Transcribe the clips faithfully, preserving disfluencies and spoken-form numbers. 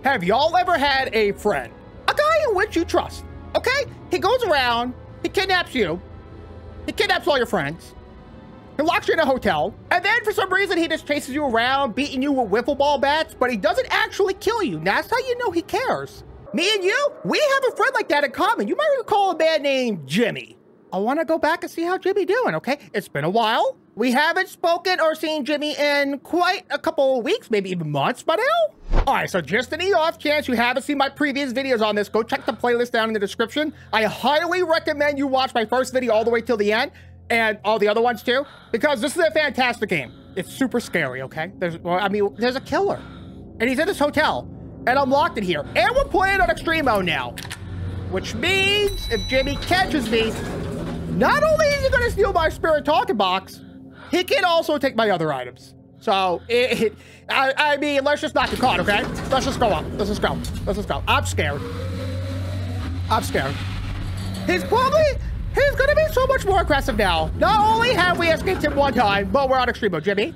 Have y'all ever had a friend? A guy in which you trust, okay? He goes around, he kidnaps you, he kidnaps all your friends, he locks you in a hotel, and then for some reason he just chases you around, beating you with wiffle ball bats, but he doesn't actually kill you. That's how you know he cares. Me and you, we have a friend like that in common. You might recall a man named Jimmy. I want to go back and see how Jimmy doing, okay? It's been a while. We haven't spoken or seen Jimmy in quite a couple of weeks, maybe even months by now. All right, so just in the off chance you haven't seen my previous videos on this, go check the playlist down in the description. I highly recommend you watch my first video all the way till the end, and all the other ones too, because this is a fantastic game. It's super scary, okay? There's, well, I mean, there's a killer, and he's in this hotel, and I'm locked in here, and we're playing on extreme mode now, which means if Jimmy catches me, not only is he gonna steal my spirit talking box, he can also take my other items. So, it, it, I, I mean, let's just not get caught, okay? Let's just go up. Let's just go. Let's just go. I'm scared. I'm scared. He's probably, he's gonna be so much more aggressive now. Not only have we escaped him one time, but we're on extreme mode. Jimmy?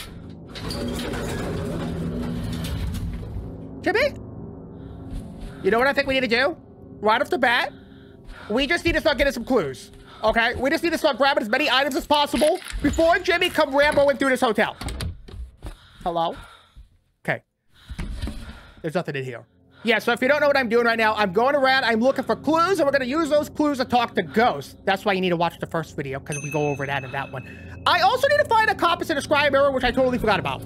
Jimmy? You know what I think we need to do? Right off the bat, we just need to start getting some clues. Okay, we just need to start grabbing as many items as possible before Jimmy come ramboing through this hotel. Hello? Okay. There's nothing in here. Yeah, so if you don't know what I'm doing right now, I'm going around, I'm looking for clues, and we're gonna use those clues to talk to ghosts. That's why you need to watch the first video, because we go over that in that one. I also need to find a compass and a scribe mirror, which I totally forgot about.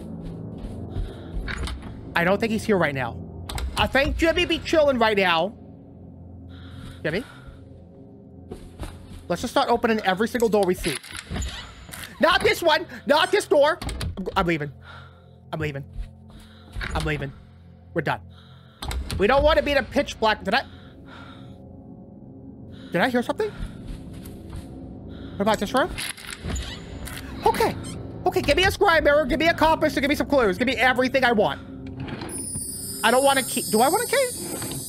I don't think he's here right now. I think Jimmy be chilling right now. Jimmy? Let's just start opening every single door we see. Not this one. Not this door. I'm, I'm leaving. I'm leaving. I'm leaving. We're done. We don't want to be in a pitch black. Did I? Did I hear something? What about this room? Okay. Okay, give me a scribe mirror. Give me a compass and give me some clues. Give me everything I want. I don't want a key. Do I want a key?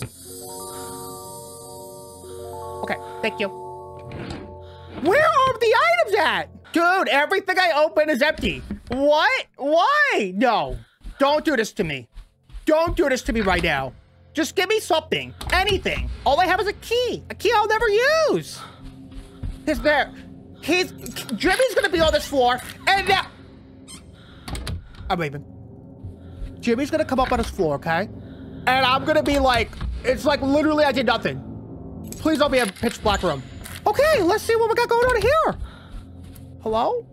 Okay, thank you. Where are the items at? Dude, everything I open is empty. What? Why? No. Don't do this to me. Don't do this to me right now. Just give me something. Anything. All I have is a key. A key I'll never use. He's there. He's... Jimmy's gonna be on this floor, and now... I'm leaving. Jimmy's gonna come up on this floor, okay? And I'm gonna be like... It's like literally I did nothing. Please don't be a pitch black room. Okay, let's see what we got going on here. Hello?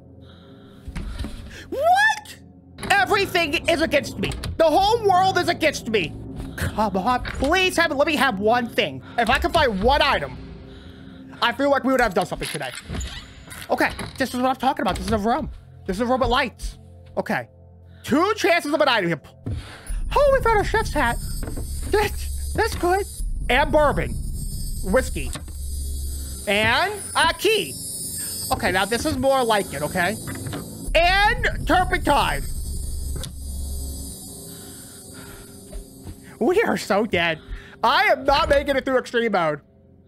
What? Everything is against me. The whole world is against me. Come on, please have, let me have one thing. If I can find one item, I feel like we would have done something today. Okay, this is what I'm talking about. This is a room. This is a room with lights. Okay, two chances of an item here. Oh, we found a chef's hat. That's, that's good. And bourbon. Whiskey. And a key. Okay, now this is more like it, okay? And turpentine. We are so dead. I am not making it through extreme mode.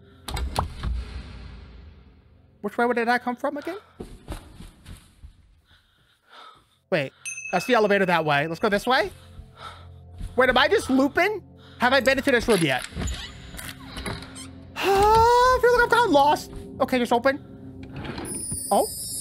Which way did I come from again? Wait, that's the elevator that way. Let's go this way. Wait, am I just looping? Have I been into this room yet? I feel like I've gotten lost. Okay, just open. Oh.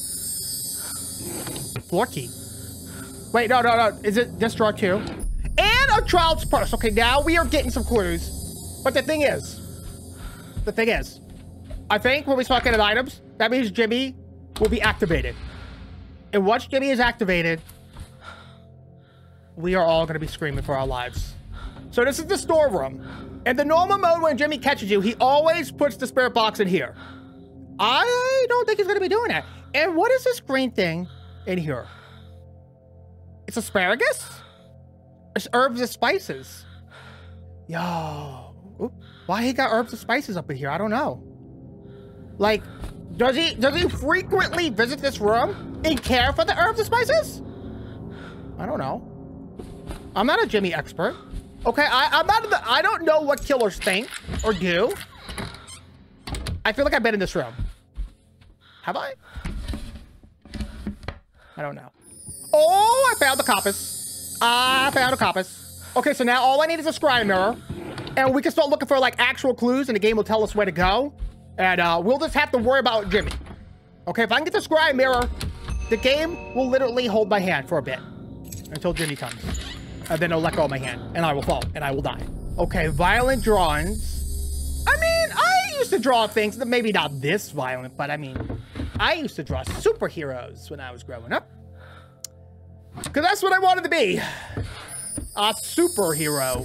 Floor key. Wait, no, no, no. Is it this drawer too? And a child's purse. Okay, now we are getting some clues. But the thing is, the thing is, I think when we start getting items, that means Jimmy will be activated. And once Jimmy is activated, we are all going to be screaming for our lives. So this is the storeroom. In the normal mode, when Jimmy catches you, he always puts the spirit box in here. I don't think he's going to be doing that. And what is this green thing in here? It's asparagus? It's herbs and spices. Yo. Oop. Why he got herbs and spices up in here? I don't know. Like, does he does he frequently visit this room and care for the herbs and spices? I don't know. I'm not a Jimmy expert. Okay, I, I'm not, the, I don't know what killers think or do. I feel like I've been in this room. Have I? I don't know. Oh, I found the compass. I found a compass. Okay, so now all I need is a scrying mirror. And we can start looking for, like, actual clues, and the game will tell us where to go. And uh, we'll just have to worry about Jimmy. Okay, if I can get the scrying mirror, the game will literally hold my hand for a bit. Until Jimmy comes. And then it'll let go of my hand. And I will fall. And I will die. Okay, violent drawings. I mean, I used to draw things. Maybe not this violent, but I mean... I used to draw superheroes when I was growing up. Because that's what I wanted to be. A superhero.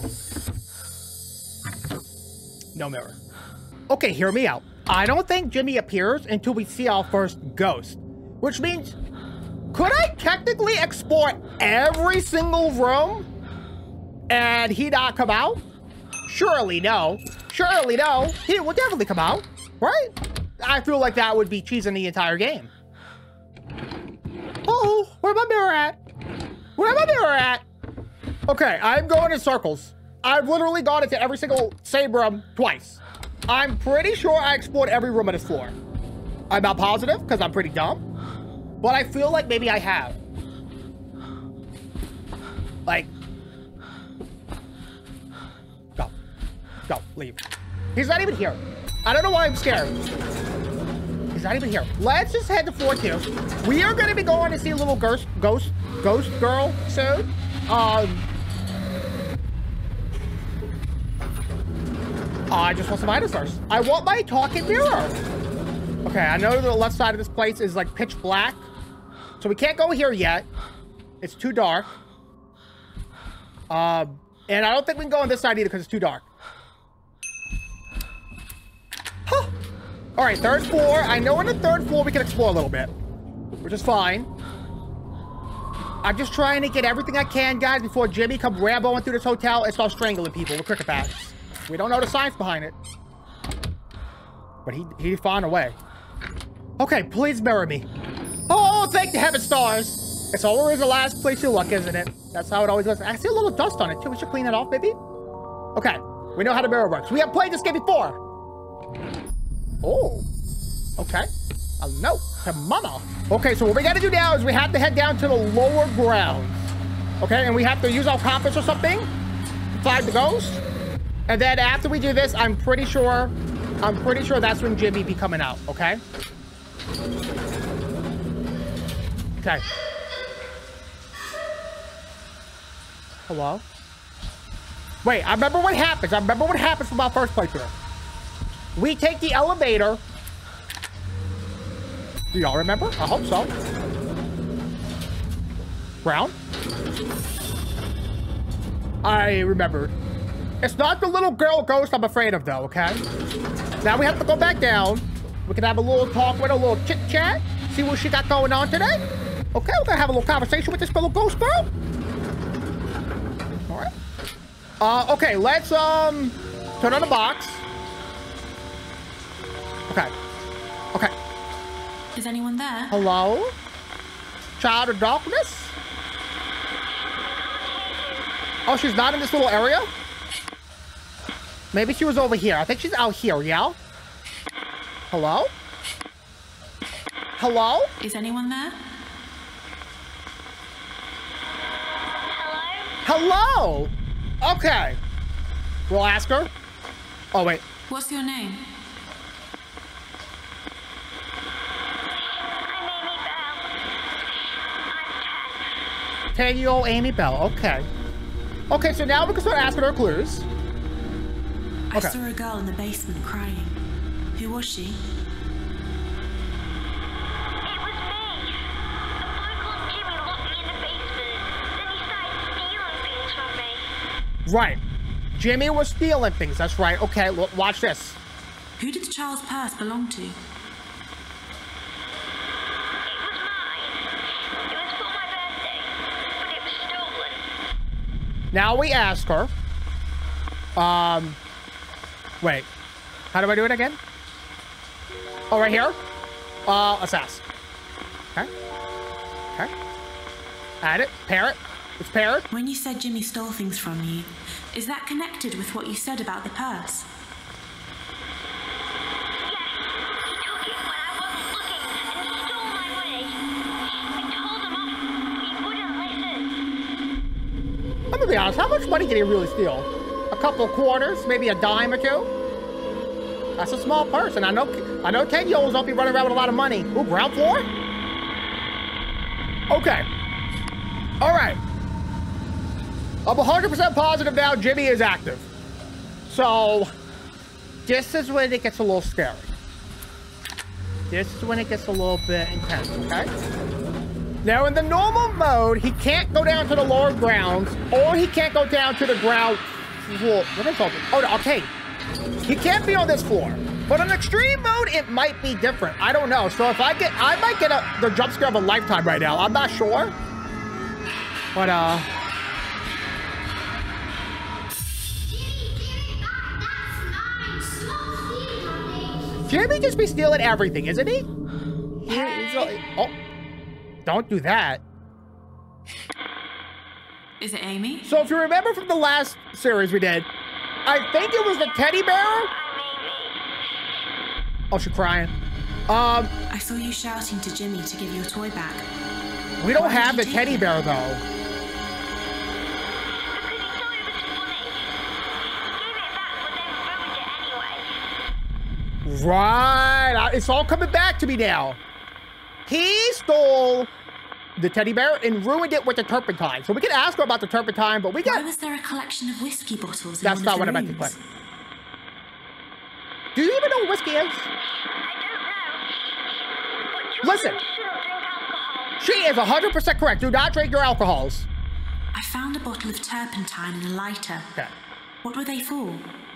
No mirror. Okay, hear me out. I don't think Jimmy appears until we see our first ghost. Which means, could I technically explore every single room and he not come out? Surely no. Surely no. He will definitely come out, right? I feel like that would be cheesing the entire game. Oh, where's my mirror at? Where's my mirror at? Okay, I'm going in circles. I've literally gone into every single same room twice. I'm pretty sure I explored every room on this floor. I'm not positive because I'm pretty dumb, but I feel like maybe I have. Like, go, go, leave. He's not even here. I don't know why I'm scared. He's not even here. Let's just head to floor two. We are going to be going to see a little ghost, ghost, ghost girl soon. Um, I just want some items first. I want my talking mirror. Okay, I know the left side of this place is like pitch black. So we can't go here yet. It's too dark. Um, and I don't think we can go on this side either because it's too dark. Huh. All right, third floor. I know on the third floor we can explore a little bit, which is fine. I'm just trying to get everything I can, guys, before Jimmy comes ramboing through this hotel and starts strangling people with cricket bats. We don't know the science behind it. But he, he found a way. Okay, please mirror me. Oh, thank the heaven stars. It's always the last place you look, isn't it? That's how it always is. I see a little dust on it, too. We should clean it off, maybe. Okay, we know how the mirror works. We have played this game before. Oh, okay. I know. Mama. Okay, so what we got to do now is we have to head down to the lower ground. Okay, and we have to use our compass or something to find the ghost. And then after we do this, I'm pretty sure, I'm pretty sure that's when Jimmy be coming out, okay? Okay. Hello? Wait, I remember what happens. I remember what happens from our first playthrough. We take the elevator. Do y'all remember? I hope so. Brown? I remembered. It's not the little girl ghost I'm afraid of, though, okay? Now we have to go back down. We can have a little talk with a little chit-chat. See what she got going on today. Okay, we're gonna have a little conversation with this little ghost girl. All right. Uh, okay, let's, um, turn on the box. Okay. Okay. Is anyone there? Hello? Child of darkness? Oh, she's not in this little area? Maybe she was over here. I think she's out here, yeah? Hello? Hello? Is anyone there? Hello? Okay. We'll ask her. Oh, wait. What's your name? ten-year-old Amy Bell. Okay. Okay, so now we can start asking her clues. I Okay. saw a girl in the basement crying. Who was she? It was me. A boy called Jimmy locked me in the basement. Then he started stealing things from me. Right. Jimmy was stealing things. That's right. Okay, look, watch this. Who did the child's purse belong to? It was mine. It was for my birthday, but it was stolen. Now we ask her. Um, wait. How do I do it again? Oh, right here? Uh, let's ask. Okay. Okay. Add it. Pair it. It's paired. When you said Jimmy stole things from you, is that connected with what you said about the purse? Yes, he took it when I wasn't looking and stole my money. I told him off, but he wouldn't listen. I'm a be honest, how much money did he really steal? A couple of quarters, maybe a dime or two? That's a small purse, and I know I know ten-year-olds don't be running around with a lot of money. Ooh, ground floor? Okay. All right. I'm one hundred percent positive now Jimmy is active. So, this is when it gets a little scary. This is when it gets a little bit intense, okay? Now, in the normal mode, he can't go down to the lower grounds, or he can't go down to the ground floor. What is it? Oh, no, okay. He can't be on this floor. But in extreme mode, it might be different. I don't know. So if I get, I might get a, the jump scare of a lifetime right now. I'm not sure. But, uh... Jimmy just be stealing everything, isn't he? He he's a, oh. Don't do that. Is it Amy? So if you remember from the last series we did, I think it was the teddy bear. Oh, she's crying. Um, I saw you shouting to Jimmy to give your toy back. We don't Why have the did you teddy take bear, though. Because he thought it was funny. Gave it back, but then ruined it anyway. Right. I- It's all coming back to me now. He stole the teddy bear and ruined it with the turpentine. So we can ask her about the turpentine, but we got... Why was there a collection of whiskey bottles in That's one not of what the I meant to rooms? play. Do you even know what whiskey is? I don't know. But children Listen. shouldn't drink alcohol. She is one hundred percent correct. Do not drink your alcohols. I found a bottle of turpentine and a lighter. Okay. What were they for?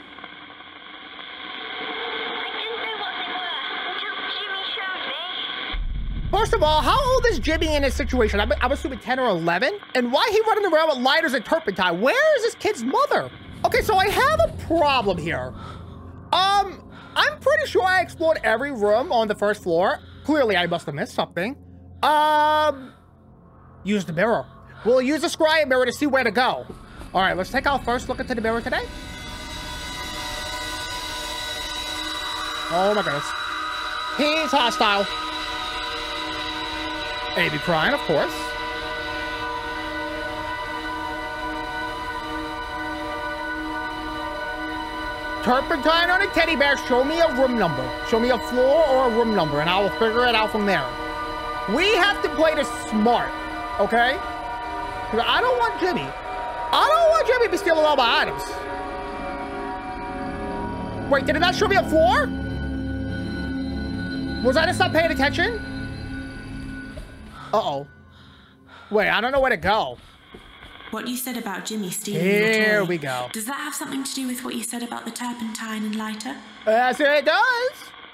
I didn't know what they were until Jimmy showed me. First of all, how old is Jimmy in this situation? I'm, I'm assuming ten or eleven. And why he running around with lighters and turpentine? Where is this kid's mother? Okay, so I have a problem here. Um, I'm pretty sure I explored every room on the first floor. Clearly, I must have missed something. Um, use the mirror. We'll use the scrying mirror to see where to go. All right, let's take our first look into the mirror today. Oh my goodness. He's hostile. Baby crying, of course. Turpentine on a teddy bear. Show me a room number. Show me a floor or a room number, and I will figure it out from there. We have to play this smart, okay? Because I don't want Jimmy. I don't want Jimmy to be stealing all my items. Wait, did it not show me a floor? Was I just not paying attention? Uh-oh. Wait, I don't know where to go. What you said about Jimmy stealing Here your toy. we go. Does that have something to do with what you said about the turpentine and lighter? Yes, it does.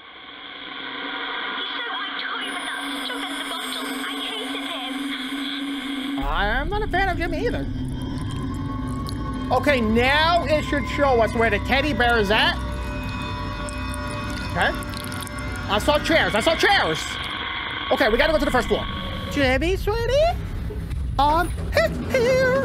He's so toy with that stuff in the bottle. I hated him. I'm not a fan of Jimmy either. Okay, now it should show us where the teddy bear is at. Okay. I saw chairs. I saw chairs. Okay, we gotta go to the first floor. Jimmy, sweetie, I'm here.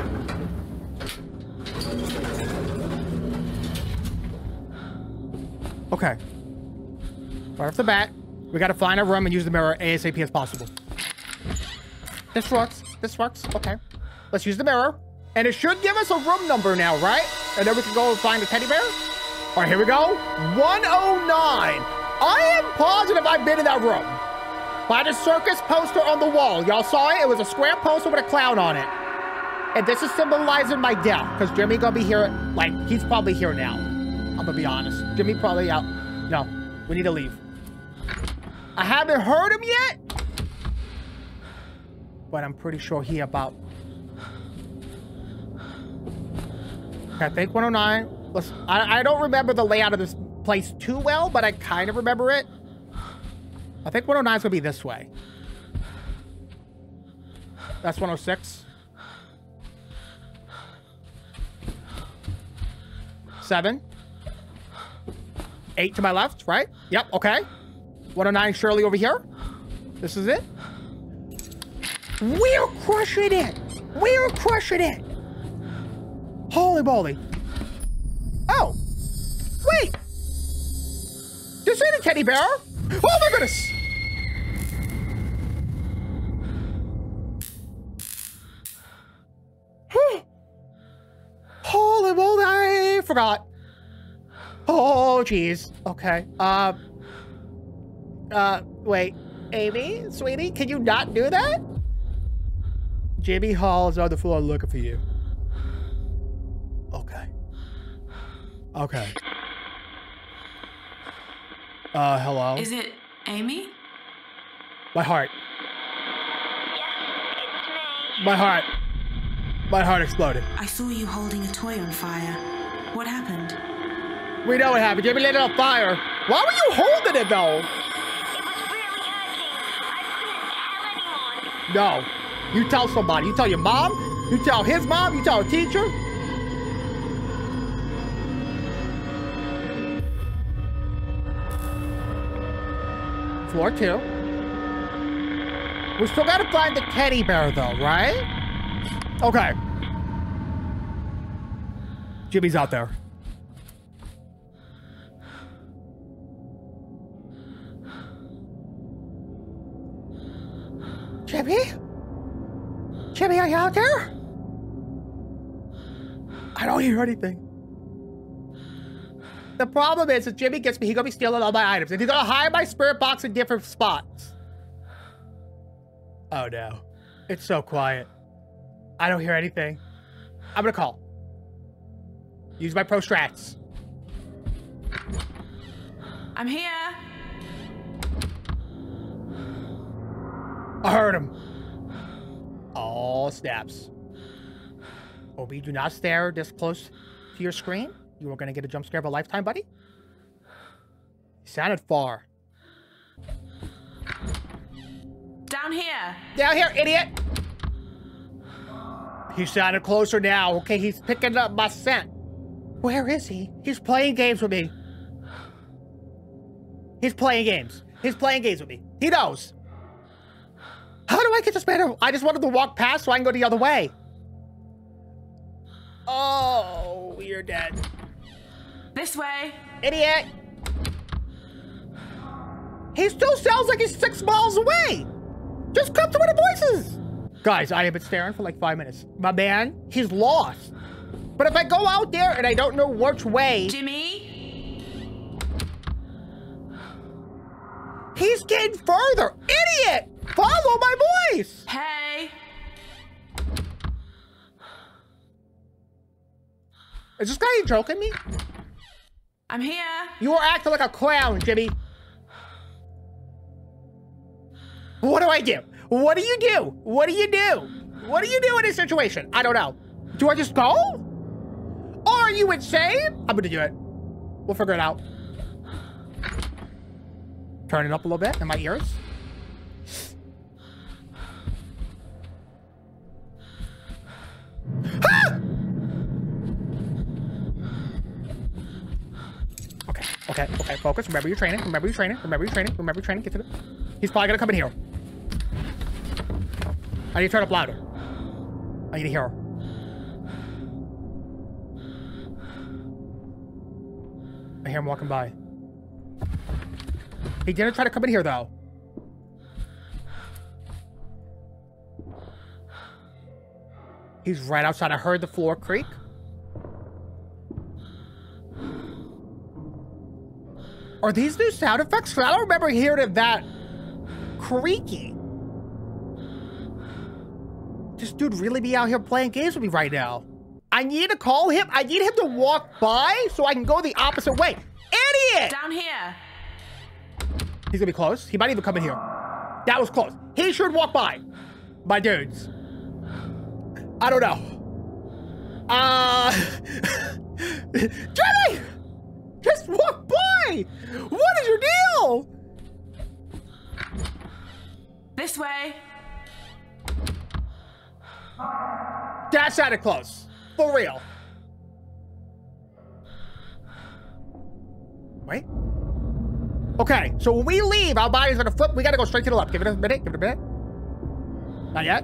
Okay. Right off the bat, we gotta find a room and use the mirror ASAP as possible. This works. This works. Okay. Let's use the mirror. And it should give us a room number now, right? And then we can go and find the teddy bear. All right, here we go. one oh nine. I am positive I've been in that room. By the circus poster on the wall. Y'all saw it? It was a square poster with a clown on it. And this is symbolizing my death. Because Jimmy gonna be here, like, he's probably here now. I'm gonna be honest. Jimmy probably out. No, we need to leave. I haven't heard him yet. But I'm pretty sure he about... Okay, I think one oh nine. Let's, I, I don't remember the layout of this place too well, but I kind of remember it. I think one oh nine is going to be this way. That's one oh six. Seven. Eight to my left, right? Yep, okay. one oh nine Shirley over here. This is it. We're crushing it. We're crushing it. Holy moly. Oh. Wait. This ain't a teddy bear. Oh my goodness. forgot. Oh, jeez. Okay. Uh, uh, wait. Amy, sweetie, can you not do that? Jimmy Hall is on the floor looking for you. Okay. Okay. Uh, hello? Is it Amy? My heart. Yes, it's me. My heart. My heart exploded. I saw you holding a toy on fire. What happened? We know what happened. Jimmy lit it on fire. Why were you holding it, though? It was really hurting. I couldn't tell anyone. No. You tell somebody. You tell your mom. You tell his mom. You tell a teacher. Floor two. We still gotta find the teddy bear, though, right? Okay. Jimmy's out there. Jimmy? Jimmy, are you out there? I don't hear anything. The problem is, if Jimmy gets me, he's gonna be stealing all my items, and he's gonna hide my spirit box in different spots. Oh no. It's so quiet. I don't hear anything. I'm gonna call. Use my pro strats. I'm here. I heard him. All snaps. Obi, do not stare this close to your screen. You are going to get a jump scare of a lifetime, buddy. He sounded far. Down here. Down here, idiot. He sounded closer now. Okay, he's picking up my scent. Where is he? He's playing games with me. He's playing games. He's playing games with me. He knows. How do I get this man? I just wanted to walk past so I can go the other way. Oh, you're dead. This way. Idiot. He still sounds like he's six miles away. Just come to where the voice is. Guys, I have been staring for like five minutes. My man, he's lost. But if I go out there and I don't know which way... Jimmy? He's getting further. Idiot! Follow my voice! Hey. Is this guy joking me? I'm here. You are acting like a clown, Jimmy. What do I do? What do you do? What do you do? What do you do in this situation? I don't know. Do I just go? Are you insane? I'm gonna do it. We'll figure it out. Turn it up a little bit in my ears. Ah! Okay, okay, okay, focus. Remember your training. Remember your training. Remember your training. Remember your training. Get to the... He's probably gonna come in here. I need to turn up louder. I need to hear her. I hear him walking by. He didn't try to come in here, though. He's right outside. I heard the floor creak. Are these new sound effects? I don't remember hearing it that creaky. This dude really be out here playing games with me right now. I need to call him. I need him to walk by so I can go the opposite way. Idiot! Down here. He's gonna be close. He might even come in here. That was close. He should walk by. My dudes. I don't know. Uh... Jimmy! Just walk by! What is your deal? This way. That sounded close. For real. Wait. Okay, so when we leave, our body's gonna flip. We gotta go straight to the left. Give it a minute. Give it a minute. Not yet.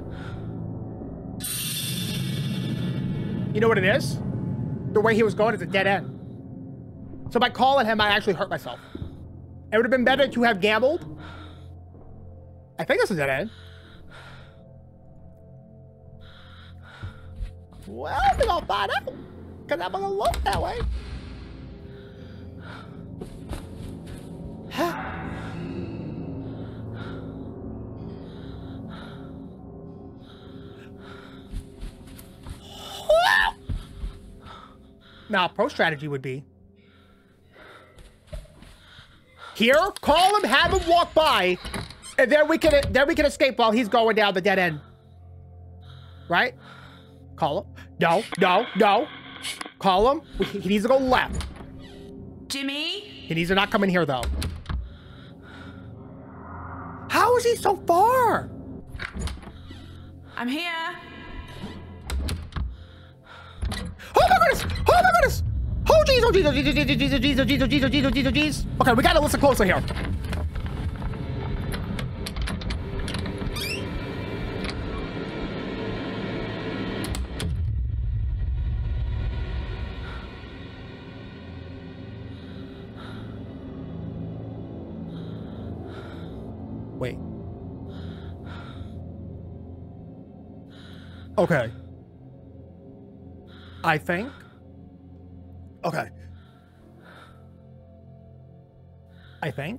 You know what it is? The way he was going is a dead end. So by calling him, I actually hurt myself. It would have been better to have gambled. I think this is a dead end. Well, we're gonna find out. Because I'm gonna look that way. Huh? Now, pro strategy would be here, call him, have him walk by, and then we can then we can escape while he's going down the dead end. Right? Call him. No, no, no. Call him. He needs to go left. Jimmy? He needs to not come in here, though. How is he so far? I'm here. Oh my goodness! Oh my goodness! Oh jeez! Oh jeez! Oh jeez! Oh jeez! Oh jeez! Oh jeez! Oh jeez! Oh jeez! Oh jeez! Oh jeez! Oh jeez! Okay, we gotta listen closer here. Wait. Okay. I think. Okay. I think.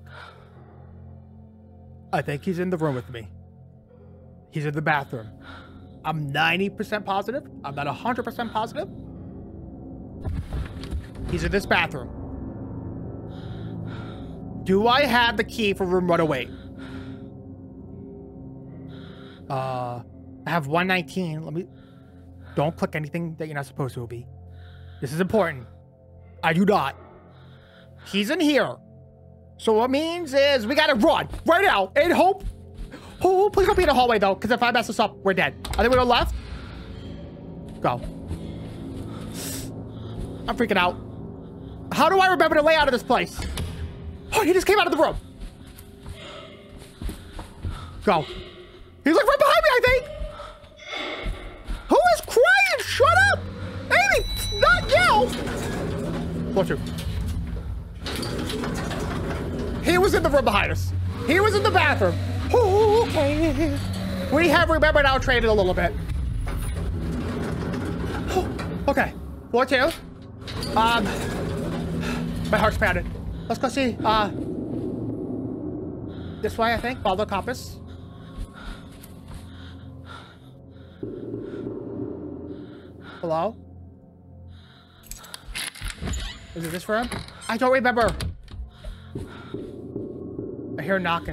I think he's in the room with me. He's in the bathroom. I'm ninety percent positive. I'm not one hundred percent positive. He's in this bathroom. Do I have the key for room one oh eight? Uh, I have one nineteen. Let me... Don't click anything that you're not supposed to, be. This is important. I do not. He's in here. So what it means is we gotta run right now and hope. Oh, please don't be in the hallway though, because if I mess this up, we're dead. I think we go left. Go. I'm freaking out. How do I remember the layout of this place? Oh, he just came out of the room. Go. He's like right behind me, I think. Who is crying? Shut up! Amy, not yell! Floor two. He was in the room behind us. He was in the bathroom. Oh, okay. We have remembered our training a little bit. Oh, okay. Floor two. Um, my heart's pounding. Let's go see. Uh, this way, I think. Follow the compass. Hello? Is it this room? I don't remember. I hear knocking.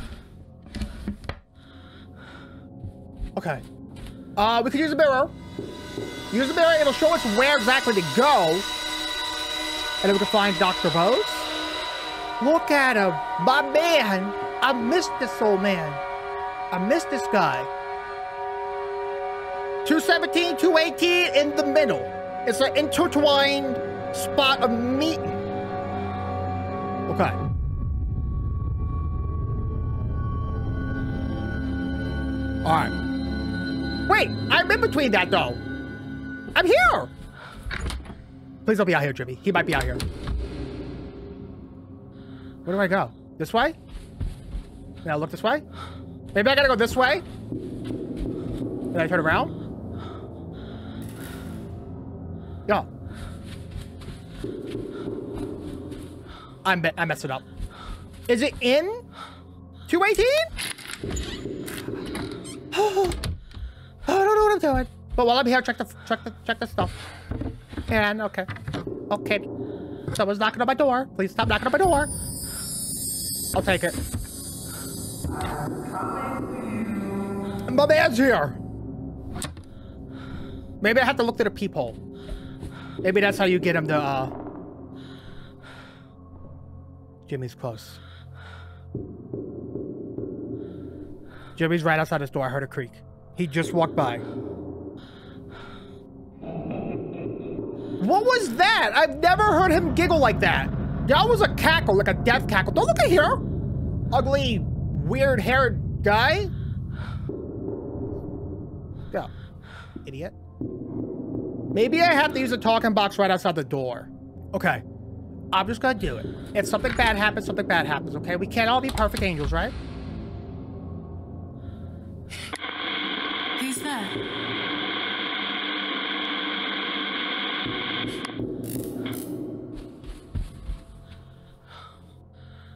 Okay. Uh, we could use a mirror. Use the mirror, it'll show us where exactly to go. And then we can find Doctor Bose. Look at him. My man. I missed this old man. I missed this guy. two seventeen, two eighteen in the middle. It's an intertwined spot of meeting. Okay. All right. Wait, I'm in between that though. I'm here. Please don't be out here, Jimmy. He might be out here. Where do I go? This way? Now look this way? Maybe I gotta go this way? Did I turn around? Yo. I'm, I messed it up. Is it in two eighteen? Oh, I don't know what I'm doing. But while I'm here, check the check the check the stuff. And okay, okay. Someone's knocking on my door. Please stop knocking on my door. I'll take it. My man's here. Maybe I have to look through the peephole. Maybe that's how you get him to. Uh... Jimmy's close. Jimmy's right outside his door. I heard a creak. He just walked by. What was that? I've never heard him giggle like that. That was a cackle, like a death cackle. Don't look at here. Ugly, weird-haired guy. Go, idiot. Maybe I have to use a talking box right outside the door. Okay. I'm just gonna do it. If something bad happens, something bad happens, okay? We can't all be perfect angels, right? Who's there?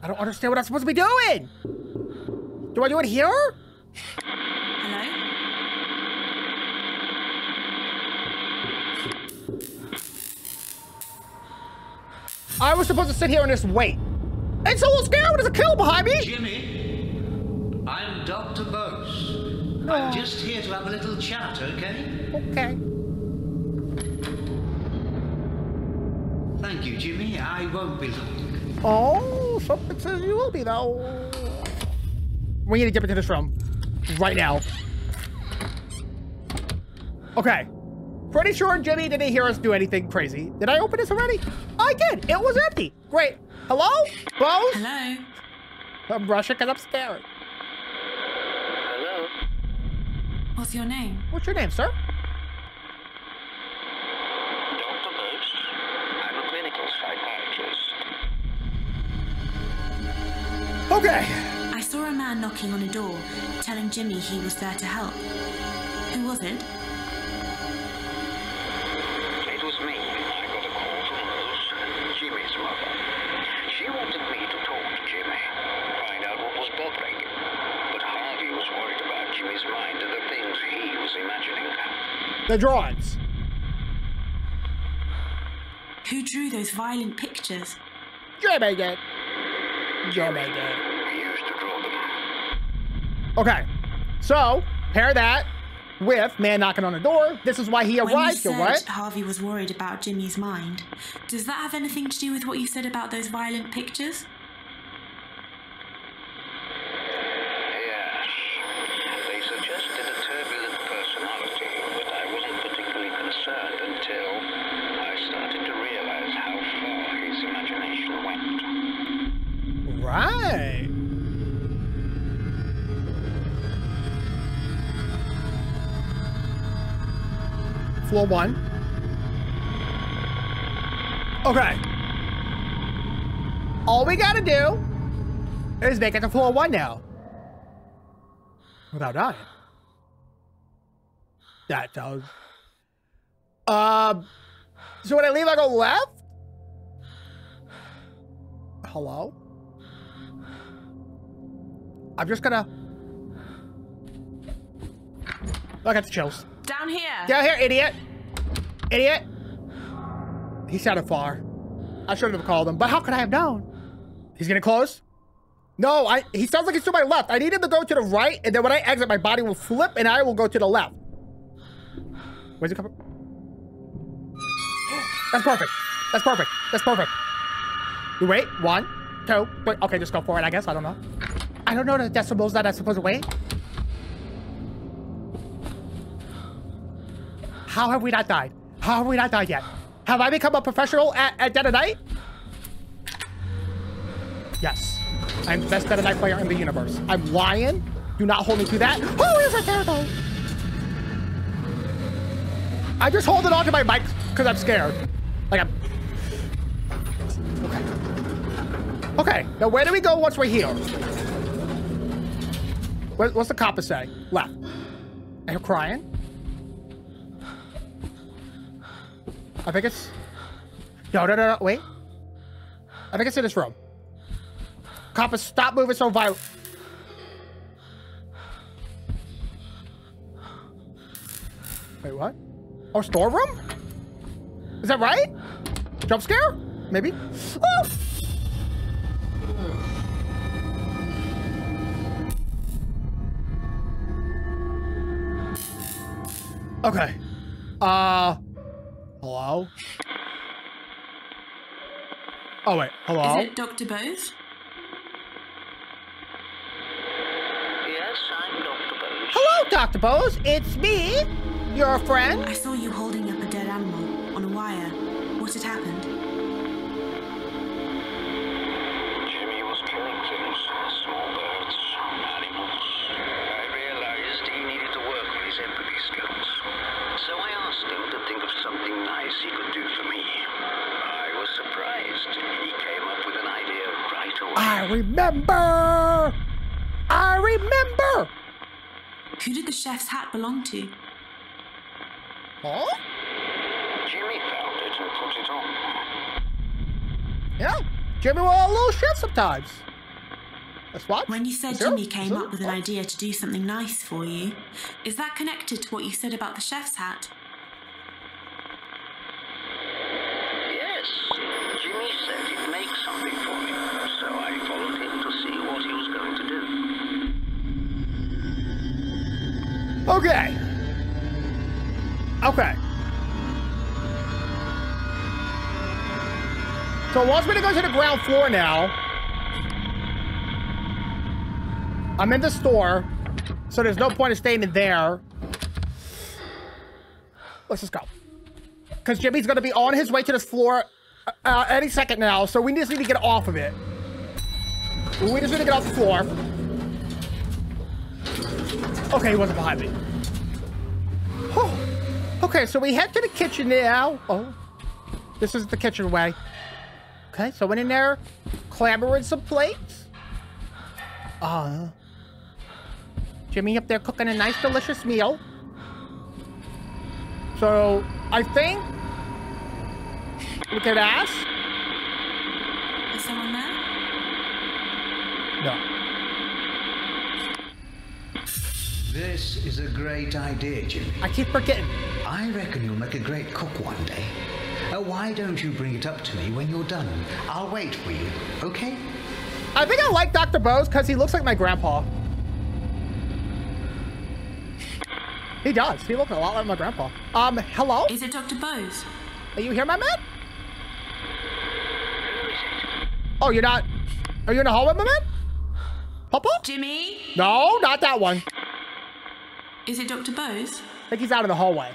I don't understand what I'm supposed to be doing. Do I do it here? Hello? I was supposed to sit here and just wait. It's a little scary when there's a kill behind me. Jimmy, I'm Doctor Bose. Oh. I'm just here to have a little chat, okay? Okay. Thank you, Jimmy. I won't be long. Oh, something says you will be, though. We need to get into this room. Right now. Okay. Pretty sure Jimmy didn't hear us do anything crazy. Did I open this already? I did. It was empty. Great. Hello? Bose? Hello? I'm rushing because I'm scared. Hello? What's your name? What's your name, sir? Doctor Bose. I'm a clinical psychiatrist. Okay. I saw a man knocking on a door, telling Jimmy he was there to help. Who was it? It was me. I got a call from Rose, Jimmy's mother. She wanted me to talk to Jimmy, find out what was bothering him. But Harvey was worried about Jimmy's mind and the things he was imagining. The drawings. Who drew those violent pictures? Jimmy did. Jimmy did. He used to draw them. Okay. So, pair that with man knocking on the door. This is why he When you arrived here, said what? Harvey was worried about Jimmy's mind, does that have anything to do with what you said about those violent pictures? Yes. They suggested a turbulent personality, but I wasn't particularly concerned until I started to realize how far his imagination went. Right. Floor one. Okay. All we gotta do is make it to floor one now. Without dying. That does. Um. So when I leave, I go left? Hello? I'm just gonna... I got the chills. Down here! Down here, idiot! Idiot! He sounded far. I shouldn't have called him, but how could I have known? He's getting close? No, I. He sounds like he's to my left. I need him to go to the right, and then when I exit, my body will flip, and I will go to the left. Where's he coming? That's perfect. That's perfect. That's perfect. We wait. One, two, wait. Okay, just go for it, I guess. I don't know. I don't know the decibels that I'm supposed to wait. How have we not died? How have we not died yet? Have I become a professional at, at Dead of Night? Yes. I'm the best Dead of Night player in the universe. I'm lying. Do not hold me to that. Oh, he's right there, though. I just holding on to my mic because I'm scared. Like I'm... Okay. Okay, now where do we go once we're here? What, what's the compass say? Left. Are you crying? I think it's... No, no, no, no, wait. I think it's in this room. Compass, stop moving so violent. Wait, what? Oh, storeroom? Is that right? Jump scare? Maybe? Oh! Okay. Uh... Hello? Oh, wait. Hello? Is it Doctor Bose? Yes, I'm Doctor Bose. Hello, Doctor Bose. It's me, your friend. I saw you holding up a dead animal on a wire. What had happened? Jimmy was killing things, small birds, animals. I realized he needed to work on his empathy skills. So I asked him to think of something nice he could do for me. I was surprised. He came up with an idea right away. I remember. I remember. Who did the chef's hat belong to? Huh? Jimmy found it and put it on. Yeah. Jimmy will a little shit sometimes. A swatch? When you said Zero? Jimmy came Zero? up with an What? idea to do something nice for you, is that connected to what you said about the chef's hat? Yes, Jimmy said he'd make something for me, so I followed him to see what he was going to do. Okay. Okay. So it wants me to go to the ground floor now. I'm in the store, so there's no point in staying in there. Let's just go. Because Jimmy's going to be on his way to this floor uh, any second now, so we just need to get off of it. We just need to get off the floor. Okay, he wasn't behind me. Oh. Okay, so we head to the kitchen now. Oh, this is the kitchen way. Okay, so went in there, clambering some plates. Uh, Jimmy up there cooking a nice, delicious meal. So, I think we could ask. Is someone there? No. This is a great idea, Jimmy. I keep forgetting. I reckon you'll make a great cook one day. Uh, why don't you bring it up to me when you're done? I'll wait for you, okay? I think I like Doctor Bose because he looks like my grandpa. He does. He looks a lot like my grandpa. Um, hello? Is it Doctor Bose? Are you here, my man? Oh, you're not... Are you in the hallway, my man? Papa? Jimmy? No, not that one. Is it Doctor Bose? I think he's out in the hallway.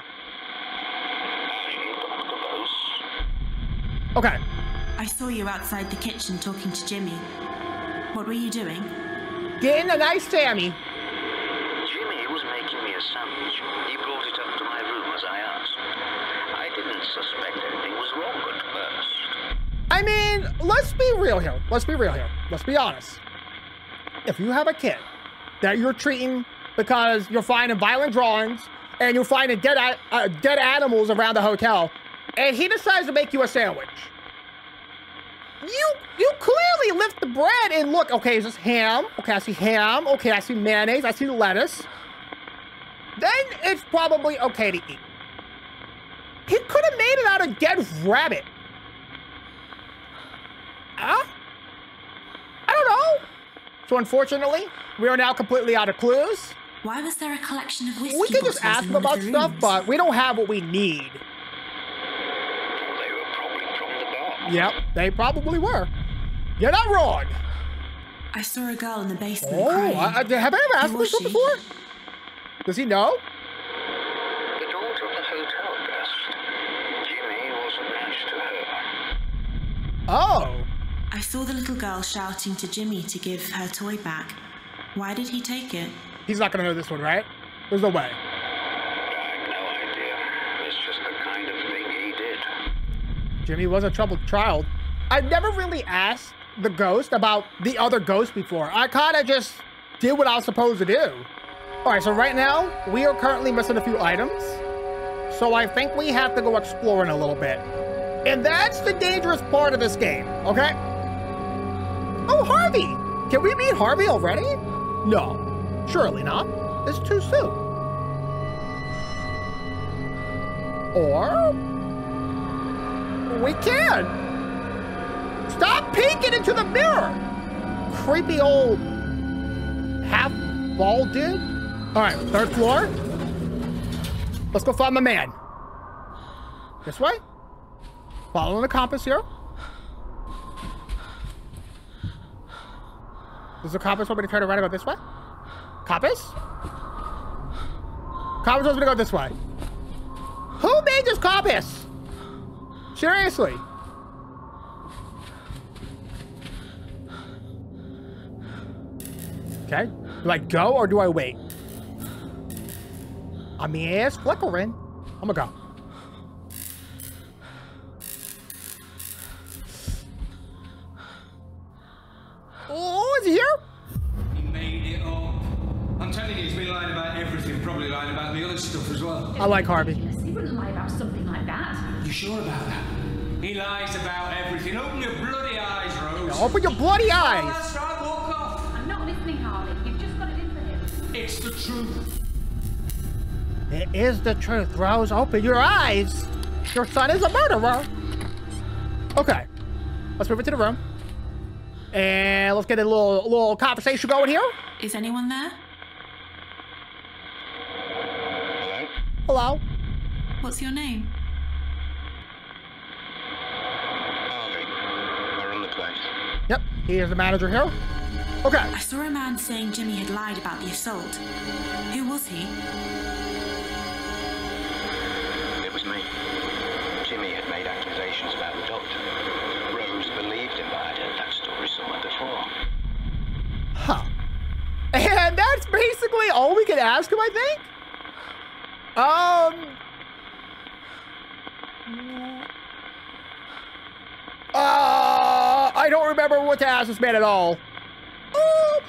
Okay. I saw you outside the kitchen talking to Jimmy. What were you doing? Getting a nice Sammy. Jimmy was making me a sandwich. He brought it up to my room as I asked. I didn't suspect anything was wrong at first. I mean, let's be real here. Let's be real here. Let's be honest. If you have a kid that you're treating because you're finding violent drawings and you're finding dead, uh, dead animals around the hotel, and he decides to make you a sandwich, you you clearly lift the bread and look, okay, is this ham? Okay, I see ham. Okay, I see mayonnaise. I see lettuce. Then it's probably okay to eat. He could have made it out of dead rabbit. Huh? I don't know. So unfortunately, we are now completely out of clues. Why was there a collection of whiskey We can just bottles ask in him one of about the stuff, rooms? but we don't have what we need. They were probably from the bar. Yep, they probably were. You're not wrong. I saw a girl in the basement Oh, crying. I, I, have I ever asked Who him was this she? before? Does he know? The daughter of the hotel guest. Jimmy wasn't nice to her. Oh. I saw the little girl shouting to Jimmy to give her toy back. Why did he take it? He's not going to know this one, right? There's no way. I have no idea. It's just the kind of thing he did. Jimmy was a troubled child. I've never really asked the ghost about the other ghost before. I kind of just did what I was supposed to do. All right, so right now, we are currently missing a few items. So I think we have to go exploring a little bit. And that's the dangerous part of this game, okay? Oh, Harvey! Can we meet Harvey already? No, surely not. It's too soon. Or we can. Stop peeking into the mirror. Creepy old half-bald dude. All right, third floor. Let's go find my man. This way. Following the compass here. Does the compass want me to turn around and go this way? Compass? Compass wants me to go this way. Who made this compass? Seriously. Okay. Do I go or do I wait? I mean, it's flickering. I'm gonna go. Oh, is he here? He made it up. I'm telling you, he's been lying about everything, probably lying about the other stuff as well. I like Harvey. He wouldn't lie about something like that. You sure about that? He lies about everything. Open your bloody eyes, Rose. Open your bloody Oh, eyes. that's right, walk off. I'm It's the truth. It is the truth, Rose. Open your eyes. Your son is a murderer. Okay. Let's move into the room. And let's get a little, little conversation going here. Is anyone there? Hello? Hello. What's your name? Harvey. I run the place. Yep, he is the manager here. Okay. I saw a man saying Jimmy had lied about the assault. Who was he? It was me. Jimmy had made accusations about the doctor. Rose believed him, but I'd heard that story somewhere before. Huh. And that's basically all we can ask him, I think. Um. Uh, I don't remember what to ask this man at all. Um.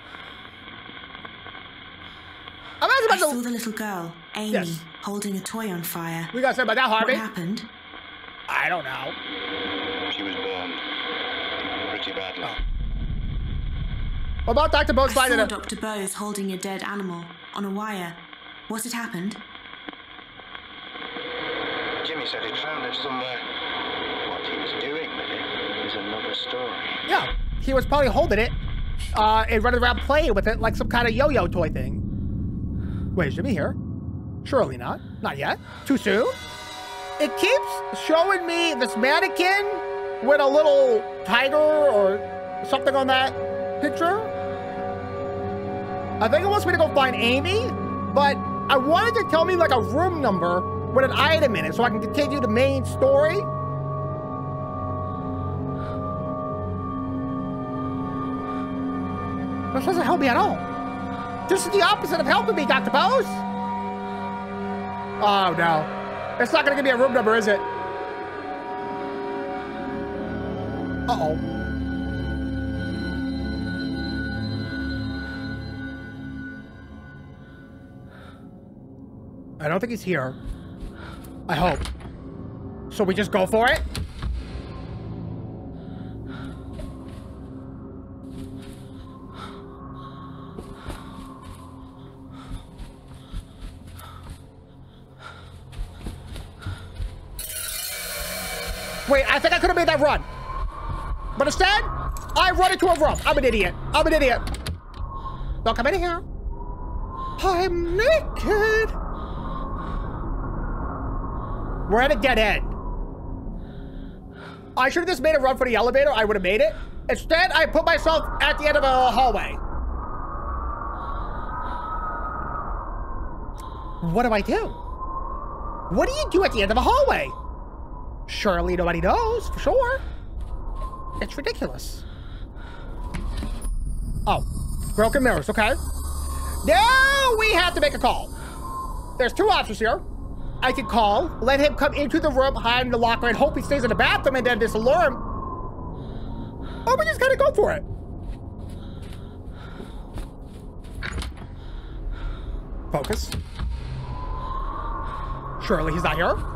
I'm asking I about saw the. the little girl, Amy, Yes. holding a toy on fire. We gotta say about that, What Harvey. happened? I don't know. She was burned. Pretty badly. Oh. What about Doctor I Bose saw finding a... Doctor Bose holding a dead animal on a wire. What had happened? Jimmy said he'd found it somewhere. What he was doing with it is another story. Yeah, he was probably holding it uh, and running around playing with it like some kind of yo-yo toy thing. Wait, is Jimmy here? Surely not. Not yet. Too soon? It keeps showing me this mannequin with a little tiger or something on that picture. I think it wants me to go find Amy, but I wanted to tell me like a room number with an item in it so I can continue the main story. This doesn't help me at all. This is the opposite of helping me, Doctor Bose. Oh no. It's not gonna give me a room number, is it? Uh-oh. I don't think he's here. I hope. So we just go for it? Wait, I think I could have made that run. But instead, I run into a room. I'm an idiot. I'm an idiot. Don't come in here. I'm naked. We're at a dead end. I should have just made a run for the elevator. I would have made it. Instead, I put myself at the end of a hallway. What do I do? What do you do at the end of a hallway? Surely nobody knows, for sure. It's ridiculous. Oh, broken mirrors, okay. Now we have to make a call. There's two options here. I can call, let him come into the room, hide in the locker, and hope he stays in the bathroom and then just lure him. Or we just gotta go for it. Focus. Surely he's not here.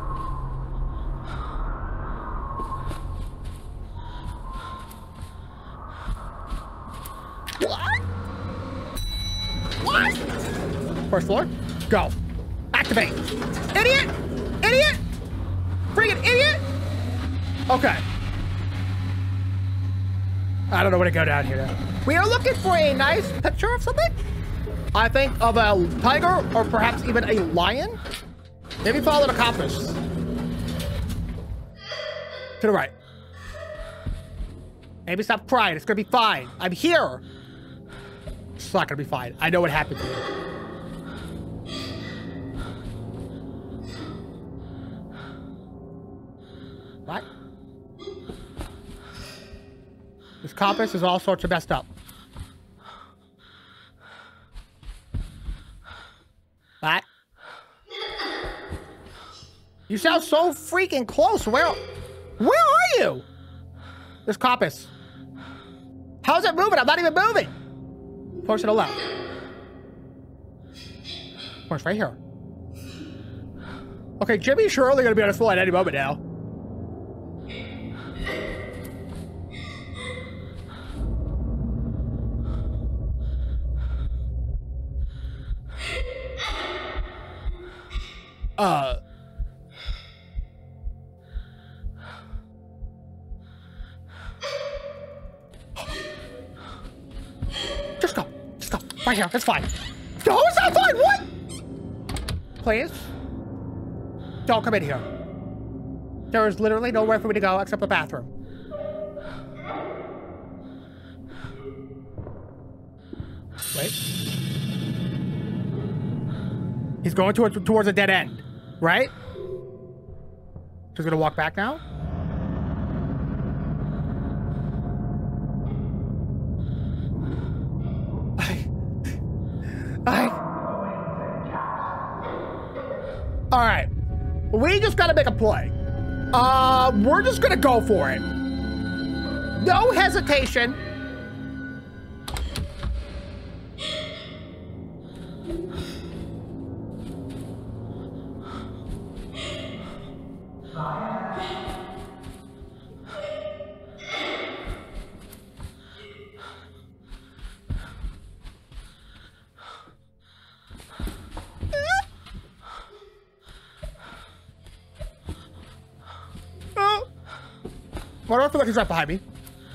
What? What? First floor. Go. Activate. Idiot! Idiot! Freaking idiot! Okay. I don't know where to go down here now. We are looking for a nice picture of something. I think of a tiger or perhaps even a lion. Maybe follow the compass. To the right. Maybe stop crying. It's gonna be fine. I'm here. It's not gonna be fine. I know what happened to you. What? This compass is all sorts of messed up. What? You sound so freaking close. Where, where are you? This compass. How's it moving? I'm not even moving. Push to the left. Push right here. Okay, Jimmy's surely gonna be on his floor at any moment now. Uh. Just go. Just go. Right here. It's fine. No, it's not fine. What? Please. Don't come in here. There is literally nowhere for me to go except the bathroom. Wait. He's going towards, towards a dead end, right? He's gonna walk back now? I... I... Alright. We just gotta make a play. Uh, we're just gonna go for it. No hesitation. Why do I feel like he's right behind me?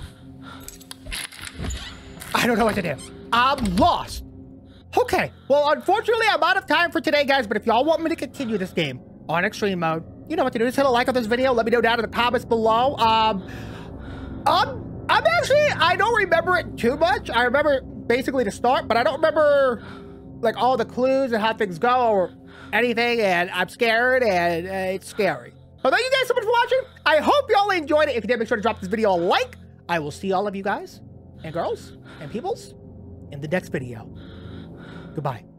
I don't know what to do. I'm lost. Okay, well, unfortunately, I'm out of time for today, guys, but if y'all want me to continue this game on extreme mode, you know what to do. Just hit a like on this video. Let me know down in the comments below. Um, um, I'm actually, I don't remember it too much. I remember basically the start, but I don't remember, like, all the clues and how things go or anything, and I'm scared, and uh, it's scary. Well, thank you guys so much for watching. I hope y'all enjoyed it. If you did, make sure to drop this video a like. I will see all of you guys and girls and peoples in the next video. Goodbye.